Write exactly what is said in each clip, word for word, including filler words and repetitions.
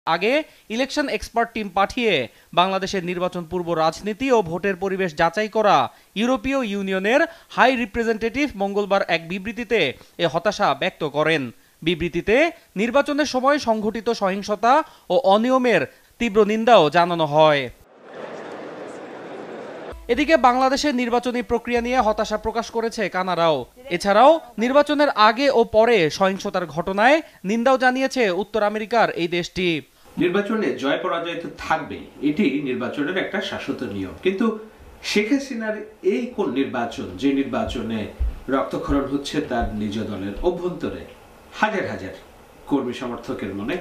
আগে election expert team পাঠিয়ে বাংলাদেশের নির্বাচন পূর্ব রাজনীতি ও ভোটের পরিবেশ যাচাই করা ইউরোপীয় ইউনিয়নের হাই রিপ্রেজেন্টেটিভ মঙ্গলবার এক বিবৃতিতে এ হতাশা ব্যক্ত করেন। বিবৃতিতে নির্বাচনের সময় সংঘটিত সহিংসতা ও অনিয়মের তীব্র নিন্দাও জানানো হয়। এদিকে বাংলাদেশের নির্বাচনী প্রক্রিয়া নিয়ে হতাশা প্রকাশ করেছে কানাডাও। এছাড়াও নির্বাচনের আগে ও পরে সহিংসতার ঘটনায় নিন্দাও জানিয়েছে উত্তর আমেরিকার এই দেশটি। নির্বাচনে জয় পরাজয় তো থাকবেই, এটি নির্বাচনের একটা শাশ্বত নিয়ম। কিন্তু শেখ হাসিনার এই কোন নির্বাচন, যে নির্বাচনে রক্তক্ষরণ হচ্ছে তার নিজ দলের অভ্যন্তরে হাজার হাজার কর্মী সমর্থকের মনে।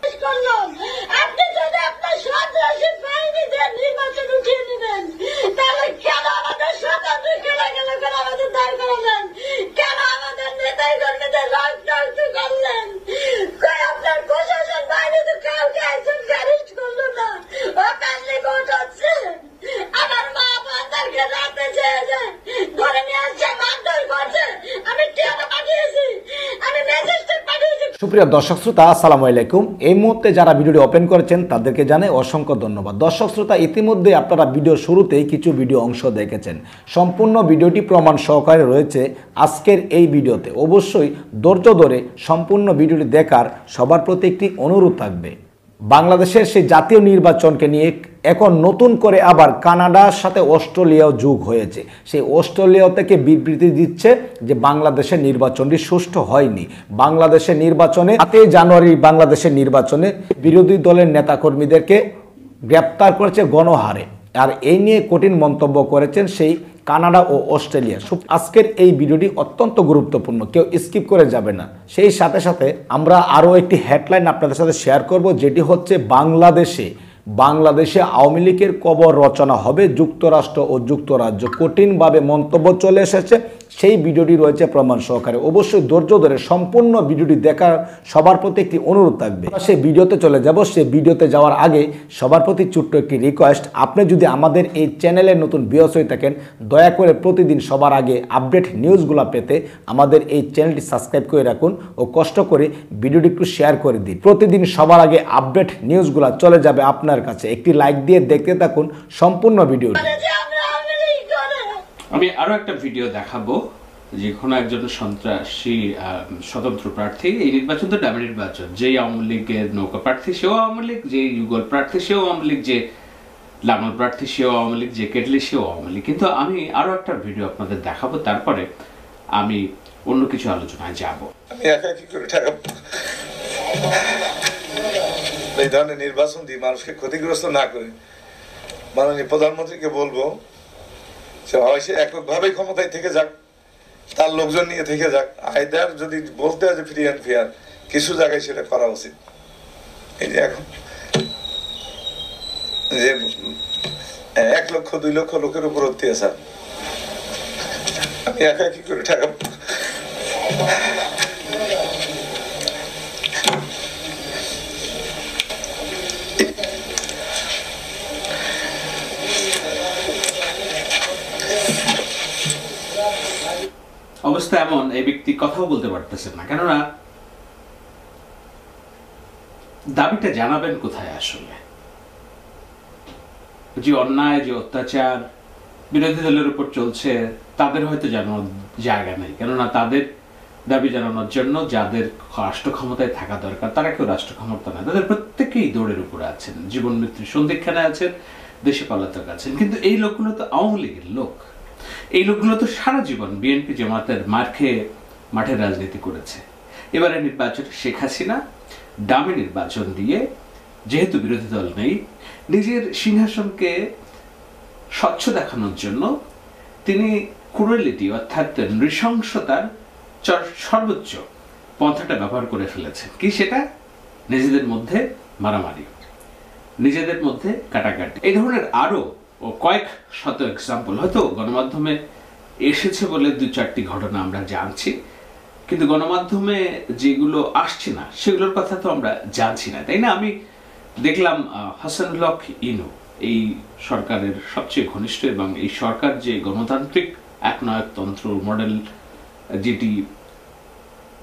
সুপ্রিয় দর্শক শ্রোতা, আসসালামু আলাইকুম। এই মুহূর্তে যারা ভিডিওটি ওপেন করেছেন তাদেরকে জানাই অসংখ্য ধন্যবাদ। দর্শক শ্রোতা, ইতিমধ্যে আপনারা ভিডিও শুরুতেই কিছু ভিডিও অংশ দেখেছেন। সম্পূর্ণ ভিডিওটি প্রমাণ সহকারে রয়েছে আজকের এই ভিডিওতে। অবশ্যই ধৈর্য ধরে সম্পূর্ণ ভিডিওটি দেখার সবার প্রতি একটি অনুরোধ থাকবে। বাংলাদেশের সেই জাতীয় নির্বাচনকে নিয়ে এখন নতুন করে আবার কানাডার সাথে অস্ট্রেলিয়াও যোগ হয়েছে। সেই অস্ট্রেলিয়া থেকে বিবৃতি দিচ্ছে যে বাংলাদেশের নির্বাচনটি সুষ্ঠু হয়নি। বাংলাদেশের নির্বাচনে সাতই জানুয়ারি বাংলাদেশের নির্বাচনে বিরোধী দলের নেতাকর্মীদেরকে গ্রেপ্তার করেছে গণহারে। আর এই নিয়ে কঠিন মন্তব্য করেছেন সেই কানাডা ও অস্ট্রেলিয়া। আজকের এই ভিডিওটি অত্যন্ত গুরুত্বপূর্ণ, কেউ স্কিপ করে যাবে না। সেই সাথে সাথে আমরা আরও একটি হেডলাইন আপনাদের সাথে শেয়ার করব, যেটি হচ্ছে বাংলাদেশে বাংলাদেশে আওয়ামী লীগের কবর রচনা হবে যুক্তরাষ্ট্র ও যুক্তরাজ্য। কঠিনভাবে মন্তব্য চলে এসেছে, সেই ভিডিওটি রয়েছে প্রমাণ সহকারে। অবশ্যই ধৈর্য ধরে সম্পূর্ণ ভিডিওটি দেখার সবার প্রতি একটি অনুরোধ থাকবে। সেই ভিডিওতে চলে যাব। সেই ভিডিওতে যাওয়ার আগে সবার প্রতি ছোট্ট একটি রিকোয়েস্ট, আপনি যদি আমাদের এই চ্যানেলের নতুন ভিউয়ার্স হয়ে থাকেন, দয়া করে প্রতিদিন সবার আগে আপডেট নিউজগুলো পেতে আমাদের এই চ্যানেলটি সাবস্ক্রাইব করে রাখুন ও কষ্ট করে ভিডিওটি একটু শেয়ার করে দিন। প্রতিদিন সবার আগে আপডেট নিউজগুলো চলে যাবে আপনার কাছে। একটি লাইক দিয়ে দেখতে থাকুন সম্পূর্ণ ভিডিওটি। আমি আরো একটা ভিডিও দেখাবো, যে কোনো একজন সন্ত্রাসী স্বতন্ত্র প্রার্থী। এই নির্বাচন তো ডাবল নির্বাচন, যে আওয়ামী লীগের নৌকা প্রার্থী সেও আওয়ামী লীগ, যে যুগল প্রার্থী সেও আওয়ামী লীগ, যে লাঙ্গল প্রার্থী সেও আওয়ামী লীগ, যে কেটলি সেও আওয়ামী লীগ। কিন্তু আমি আরো একটা ভিডিও আপনাদের দেখাবো, তারপরে আমি অন্য কিছু আলোচনায় যাব। আমি একা কি করে টাকা এই ধরনের নির্বাচন দিয়ে মানুষকে ক্ষতিগ্রস্ত না করে মাননীয় প্রধানমন্ত্রীকে বলবো যে হয় সে এককভাবেই ক্ষমতায় থেকে যাক, তার লোকজন নিয়ে থেকে যাক। আইদার যদি বলতে হয় যে ফ্রি অ্যান্ড ফেয়ার, কিছু জায়গায় সেটা করা উচিত। এই যে এখন যে এক লক্ষ দুই লক্ষ লোকের উপর অত্যাচার, আমি একা কি করে টাকা অবস্থা এমন, এই ব্যক্তি কথাও বলতে পারতেছেন না। কেননা দাবিটা জানাবেন কোথায়? আসলে যে অন্যায়, যে অত্যাচার বিরোধী দলের উপর চলছে, তাদের হয়তো জানানোর জায়গা নেই। কেননা তাদের দাবি জানানোর জন্য যাদের রাষ্ট্র ক্ষমতায় থাকা দরকার, তারা কেউ রাষ্ট্র ক্ষমতা নেই। তাদের প্রত্যেকেই দৌড়ের উপরে আছেন, জীবন মৃত্যুর সন্ধিক্ষানে আছেন, দেশে পলাতক আছেন। কিন্তু এই লোকগুলো তো আওয়ামী লীগের লোক। এই লোকগুলো তো সারা জীবন বিএনপি জামাতের মার খেয়ে মাঠে রাজনীতি করেছে। এবারে নির্বাচনে শেখ হাসিনা ডামি নির্বাচন দিয়ে, যেহেতু বিরোধী দল নেই, নিজের সিংহাসনকে স্বচ্ছ দেখানোর জন্য তিনি ক্রুয়েলিটি অর্থাৎ নৃশংসতার সর্বোচ্চ পন্থাটা ব্যবহার করে ফেলেছেন। কি সেটা? নিজেদের মধ্যে মারামারি, নিজেদের মধ্যে কাটাকাটি। এই ধরনের আরো ও কয়েক শত এক্সাম্পল হয়তো গণমাধ্যমে এসেছে বলে দু চারটি ঘটনা আমরা জানছি, কিন্তু গণমাধ্যমে যেগুলো আসছে না সেগুলোর কথা তো আমরা জানছি না, তাই না? আমি দেখলাম হাসানুল হক ইনু, এই সরকারের সবচেয়ে ঘনিষ্ঠ এবং এই সরকার যে গণতান্ত্রিক একনায়কতন্ত্র মডেল যেটি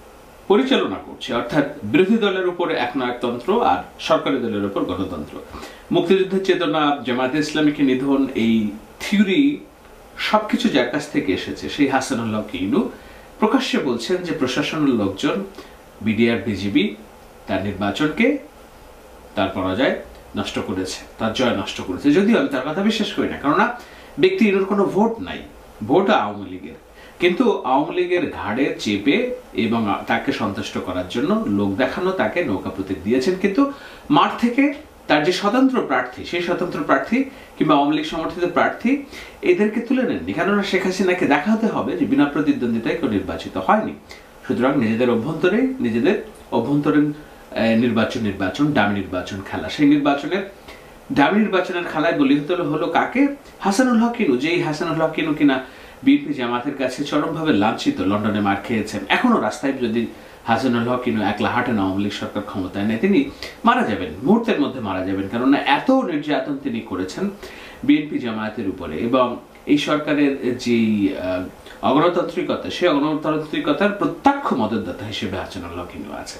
পরিচালনা করছে, অর্থাৎ বিরোধী দলের উপরে একনায়কতন্ত্র আর সরকারি দলের উপর গণতন্ত্র। মুক্তিযুদ্ধের চেতনা, জামায়াতে ইসলামীকে নিধন, এই থিওরি সবকিছু যার কাছ থেকে এসেছে সেই হাসানুল হক ইনু প্রকাশ্যে বলছেন যে প্রশাসনের লোকজন বিডিআর বিজিবি তার নির্বাচনকে, তার পরাজয় নষ্ট করেছে, তার জয় নষ্ট করেছে। যদিও আমি তার কথা বিশ্বাস করি না, কেননা ব্যক্তি ইনুর কোনো ভোট নাই, ভোট আওয়ামী লীগের। কিন্তু আওয়ামী লীগের ঘাড়ে চেপে এবং তাকে সন্তুষ্ট করার জন্য লোক দেখানো তাকে নৌকা প্রতীক দিয়েছেন, কিন্তু মাঠ থেকে তার যে স্বতন্ত্র প্রার্থী, সেই স্বতন্ত্র প্রার্থী কিংবা আওয়ামী লীগ সমর্থিত প্রার্থী এদেরকে তুলে নেননি, কেননা শেখ হাসিনাকে দেখাতে হবে যে বিনা প্রতিদ্বন্দ্বিতায় কেউ নির্বাচিত হয়নি। সুতরাং নিজেদের অভ্যন্তরে নিজেদের অভ্যন্তরীণ নির্বাচন নির্বাচন ডামি নির্বাচন খেলা, সেই নির্বাচনের ডামি নির্বাচনের খেলায় বলি হতে হলো কাকে? হাসানুল হক ইনু, যেই হাসানুল হক ইনু কিনা বিএনপি জামাতের কাছে চরমভাবে লাঞ্ছিত, লন্ডনে মার খেয়েছেন। এখনো রাস্তায় যদি হাসানুল হক ইনু একলা হাঁটেন, আওয়ামী লীগ সরকার ক্ষমতায় নেই, তিনি মারা যাবেন, মুহূর্তের মধ্যে মারা যাবেন, কেননা এত নির্যাতন তিনি করেছেন বিএনপি জামায়াতের উপরে। এবং এই সরকারের যে অগণতান্ত্রিকতা, সেই অগণতান্ত্রিকতার প্রত্যক্ষ মদতদাতা হিসেবে হাসানুল হক ইনু আছে।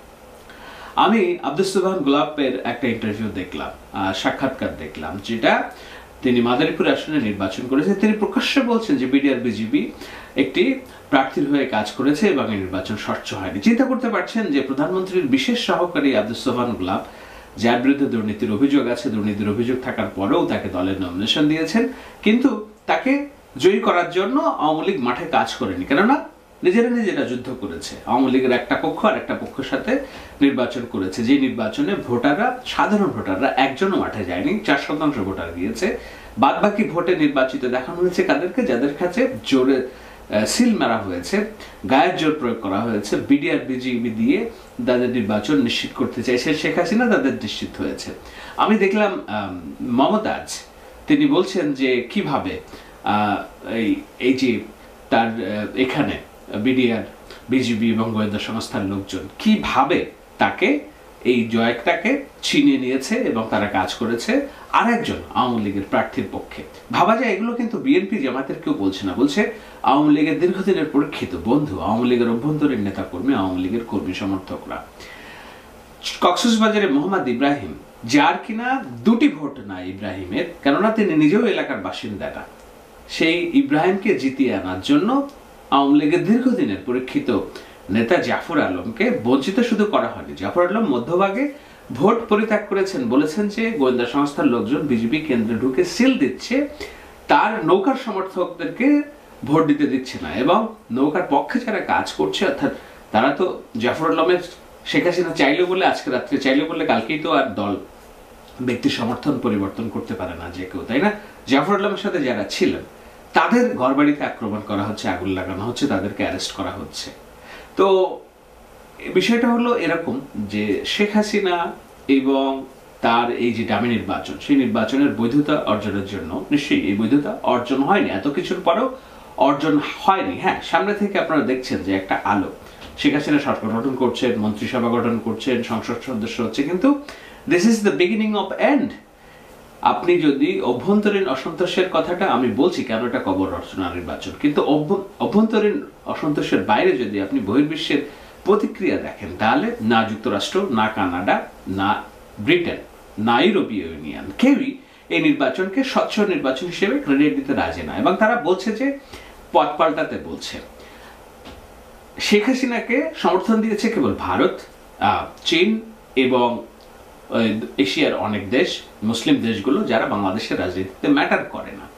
আমি আব্দুস সুবহান গোলাপের একটা ইন্টারভিউ দেখলাম, সাক্ষাৎকার দেখলাম, যেটা তিনি মাদারীপুর আসনে নির্বাচন করেছে। তিনি প্রকাশ্যে বলছেন যে বিডিআর বিজিবি একটি প্রার্থীর হয়ে কাজ করেছে এবং এই নির্বাচন স্বচ্ছ হয়নি। চিন্তা করতে পারছেন যে প্রধানমন্ত্রীর বিশেষ সহকারী আব্দুস সুবহান গোলাপ, যার বিরুদ্ধে দুর্নীতির অভিযোগ আছে, দুর্নীতির অভিযোগ থাকার পরেও তাকে দলের নমিনেশন দিয়েছেন, কিন্তু তাকে জয়ী করার জন্য আওয়ামী লীগ মাঠে কাজ করেনি, কেননা নিজেরা নিজেরা যুদ্ধ করেছে। আওয়ামী লীগের একটা পক্ষ আর একটা পক্ষের সাথে নির্বাচন করেছে, যে নির্বাচনে ভোটাররা, সাধারণ ভোটাররা একজনও মাঠে যায়নি, চার শতাংশ ভোটার গিয়েছে। বাদ বাকি ভোটে নির্বাচিত দেখানো হয়েছে কাদেরকে? যাদের কাছে জোরে সিল মারা হয়েছে, গায়ের জোর প্রয়োগ করা হয়েছে, বিডিআর বিজিবি দিয়ে তাদের নির্বাচন নিশ্চিত করতে চাইছে শেখ হাসিনা, তাদের নিশ্চিত হয়েছে। আমি দেখলাম মমতাজ, তিনি বলছেন যে কিভাবে এই এই যে তার এখানে বিডিআর বিজিবি এবং গোয়েন্দা সংস্থার লোকজন কিভাবে তাকে এই জয়টাকে ছিনিয়ে নিয়েছে এবং তারা কাজ করেছে আরেকজন আওয়ামী লীগের প্রার্থীর পক্ষে। ভাবা যায় এগুলো কিন্তু বিএনপি জামাতের কেউ বলছে না, বলছে আওয়ামী লীগের দীর্ঘদিনের পরীক্ষিত বন্ধু, আওয়ামী লীগের অভ্যন্তরীণ নেতা কর্মী, আওয়ামী লীগের কর্মী সমর্থকরা। কক্সবাজারে মোহাম্মদ ইব্রাহিম, যার কিনা দুটি ভোট নাই ইব্রাহিমের, কেননা তিনি নিজেও এলাকার বাসিন্দা না, সেই ইব্রাহিমকে জিতিয়ে আনার জন্য আওয়ামী লীগের দীর্ঘদিনের পরীক্ষিত নেতা জাফর আলমকে বঞ্চিত শুধু করা হয়নি, জাফর আলম মধ্যভাগে ভোট পরিত্যাগ করেছেন, বলেছেন যে গোয়েন্দা সংস্থার লোকজন বিজেপি কেন্দ্রে ঢুকে সিল দিচ্ছে, তার নৌকার সমর্থকদেরকে ভোট দিতে দিচ্ছে না, এবং নৌকার পক্ষে যারা কাজ করছে, অর্থাৎ তারা তো জাফর আলমের শেখ হাসিনা চাইলে বলে আজকে রাত্রে, চাইলে বলে কালকেই তো আর দল ব্যক্তি সমর্থন পরিবর্তন করতে পারে না যে কেউ, তাই না? জাফর আলমের সাথে যারা ছিলেন তাদের ঘরবাড়িতে আক্রমণ করা হচ্ছে, আগুন লাগানো হচ্ছে, তাদেরকে অ্যারেস্ট করা হচ্ছে। তো বিষয়টা হলো এরকম যে শেখ হাসিনা এবং তার এই যে ডামি নির্বাচন, সেই নির্বাচনের বৈধতা অর্জনের জন্য নিশ্চয়ই এই বৈধতা অর্জন হয়নি, এত কিছুর পরেও অর্জন হয়নি। হ্যাঁ, সামনে থেকে আপনারা দেখছেন যে একটা আলো, শেখ হাসিনা সরকার গঠন করছেন, মন্ত্রিসভা গঠন করছেন, সংসদ সদস্য হচ্ছে, কিন্তু this is the beginning of end. আপনি যদি অভ্যন্তরীণ অসন্তোষের কথাটা আমি বলছি কেন এটা কবর রচনা নির্বাচন, কিন্তু অভ্যন্তরীণ অসন্তোষের বাইরে যদি আপনি বহির্বিশ্বের প্রতিক্রিয়া দেখেন, তাহলে না যুক্তরাষ্ট্র, না কানাডা, না ব্রিটেন, না ইউরোপীয় ইউনিয়ন, কেউই এই নির্বাচনকে স্বচ্ছ নির্বাচন হিসেবে ক্রেডিট দিতে রাজি না, এবং তারা বলছে যে পথ পাল্টাতে বলছে। শেখ হাসিনাকে সমর্থন দিয়েছে কেবল ভারত, চীন এবং এশিয়ার অনেক দেশ, মুসলিম দেশগুলো, যারা বাংলাদেশের রাজনীতিতে ম্যাটার করে না।